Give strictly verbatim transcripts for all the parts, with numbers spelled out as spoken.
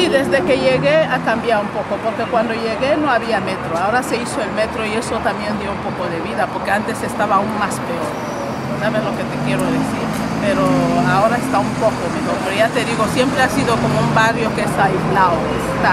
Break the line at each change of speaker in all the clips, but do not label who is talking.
desde que llegué ha cambiado un poco, porque cuando llegué no había metro, ahora se hizo el metro y eso también dio un poco de vida, porque antes estaba aún más peor, ¿sabes lo que te quiero decir? Pero ahora está un poco mejor, pero ya te digo, siempre ha sido como un barrio que está aislado, está...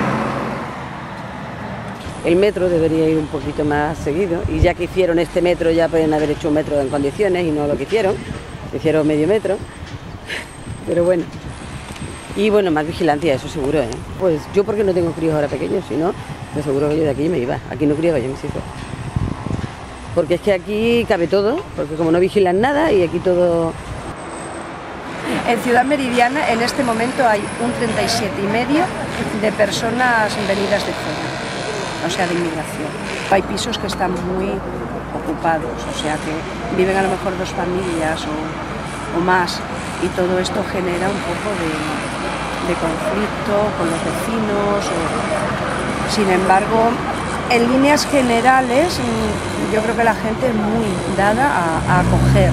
El metro debería ir un poquito más seguido, y ya que hicieron este metro ya pueden haber hecho un metro en condiciones y no lo que hicieron, hicieron medio metro, pero bueno. Y bueno, más vigilancia, eso seguro, ¿eh? Pues yo porque no tengo críos ahora pequeños, si no, te aseguro que yo de aquí me iba, aquí no criaba yo mis hijos. Porque es que aquí cabe todo, porque como no vigilan nada y aquí todo...
En Ciudad Meridiana en este momento hay un treinta y siete y medio de personas venidas de fuera, o sea, de inmigración. Hay pisos que están muy ocupados, o sea, que viven a lo mejor dos familias o, o más, y todo esto genera un poco de, de conflicto con los vecinos. O, sin embargo, en líneas generales, yo creo que la gente es muy dada a, a acoger.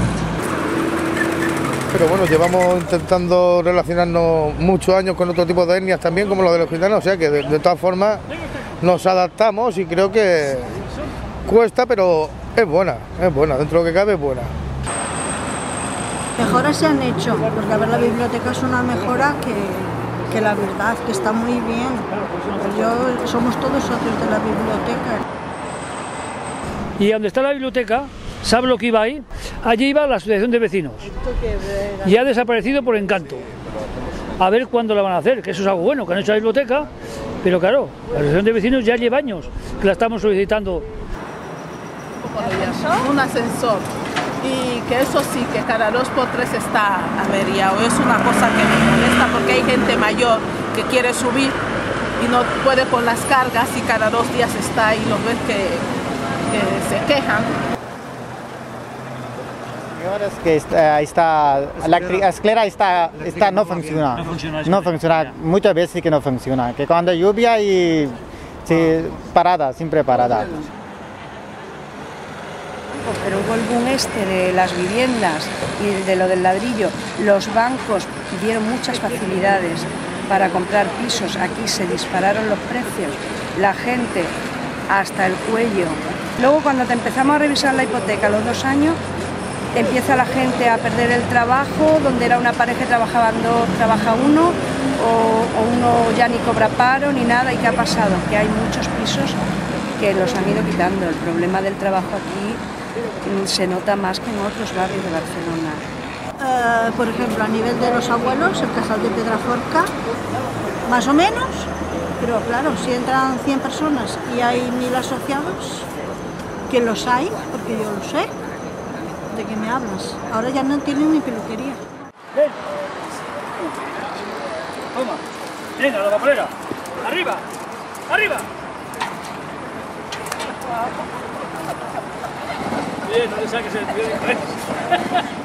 Pero bueno, llevamos intentando relacionarnos muchos años con otro tipo de etnias también, como los de los gitanos, o sea que de, de todas formas nos adaptamos y creo que cuesta, pero es buena, es buena, dentro de lo que cabe es buena.
Mejoras se han hecho, porque a ver, la biblioteca es una mejora que, que la verdad, que está muy bien. Yo, somos todos socios de la biblioteca.
Y donde está la biblioteca, ¿sabe lo que iba ahí? Allí iba la asociación de vecinos. Y ha desaparecido por encanto. A ver cuándo la van a hacer, que eso es algo bueno, que han hecho la biblioteca, pero claro, la asociación de vecinos ya lleva años que la estamos solicitando.
Un ascensor. Y que eso sí, que cada dos por tres está averiado. Es una cosa que me molesta porque hay gente mayor que quiere subir y no puede con las cargas y cada dos días está ahí, los ves que, que se quejan.
Señores, que está, está, la escalera está, está, no funciona, no funciona, no funciona, muchas veces que no funciona, que cuando lluvia y sí, parada, siempre parada.
Pero hubo el boom este de las viviendas y de lo del ladrillo. Los bancos dieron muchas facilidades para comprar pisos. Aquí se dispararon los precios, la gente hasta el cuello. Luego cuando te empezamos a revisar la hipoteca a los dos años, empieza la gente a perder el trabajo, donde era una pareja que trabajaban dos, trabaja uno, o, o uno ya ni cobra paro ni nada. ¿Y qué ha pasado? Que hay muchos pisos que los han ido quitando. El problema del trabajo aquí se nota más que en otros barrios de Barcelona.
Uh, por ejemplo, a nivel de los abuelos, el Casal de Pedraforca, más o menos, pero claro, si entran cien personas y hay mil asociados, que los hay, porque yo lo sé, ¿de qué me hablas? Ahora ya no tienen ni peluquería.
¡Ven! Toma, venga, la papelera, arriba, arriba. Bien, no le saques el tío.